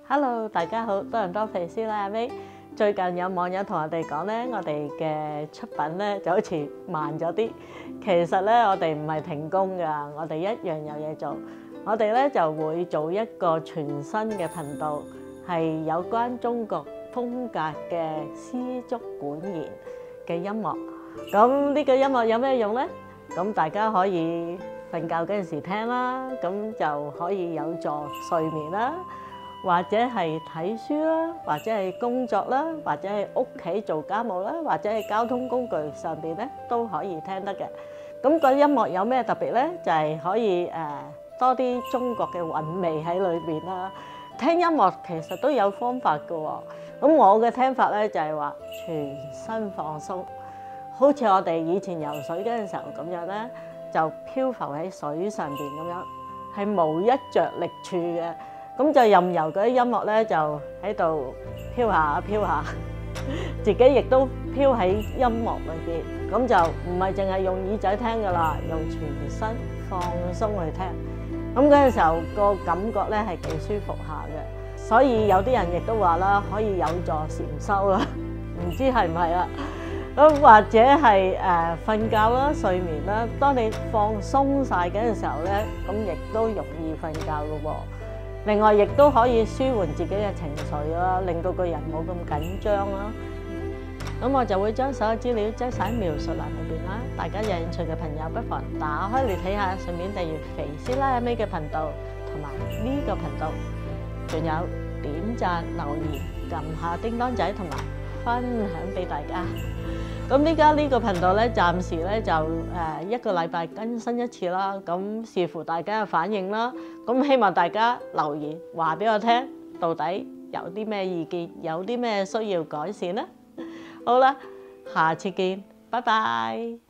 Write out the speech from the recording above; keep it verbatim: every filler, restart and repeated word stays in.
Hello，大家好，多倫多肥師奶阿 May。最近有網友同我哋講咧，我哋嘅出品咧就好似慢咗啲。其實咧，我哋唔係停工㗎，我哋一樣有嘢做。我哋咧就會做一個全新嘅頻道，係有關中國風格嘅絲竹管弦嘅音樂。咁呢個音樂有咩用咧？咁大家可以瞓覺嗰陣時聽啦，咁就可以有助睡眠啦。或者係睇書啦，或者係工作啦，或者係屋企做家務啦，或者係交通工具上邊咧都可以聽得嘅。咁個音樂有咩特別咧？就係可以誒多啲中國嘅韻味喺裏邊啦。聽音樂其實都有方法㗎喎。咁我嘅聽法咧就係話全身放鬆，好似我哋以前游水嗰陣時候咁樣咧，就漂浮喺水上邊咁樣，係無一着力處嘅。咁就任由嗰啲音樂咧，就喺度飄下飄下，自己亦都飄喺音樂裏邊。咁就唔係淨係用耳仔聽噶啦，用全身放鬆去聽。咁嗰陣時候個感覺咧係幾舒服下嘅。所以有啲人亦都話啦，可以有助禪修啦，唔知係唔係啦？咁或者係誒瞓覺啦、睡眠啦。當你放鬆曬嗰陣時候咧，咁亦都容易瞓覺噶喎。另外，亦都可以舒緩自己嘅情緒啦，令到個人冇咁緊張啦。咁我就會將所有資料擠晒喺描述欄裏邊啦。大家有興趣嘅朋友不妨打開嚟睇下，順便訂閱肥師奶阿 May嘅頻道同埋呢個頻道，仲有點讚、留言、撳下叮當仔同埋分享俾大家。咁呢家呢個頻道咧，暫時咧就誒一個禮拜更新一次啦。咁視乎大家嘅反應啦。咁希望大家留言話俾我聽，到底有啲咩意見，有啲咩需要改善呢？好啦，下次見，拜拜。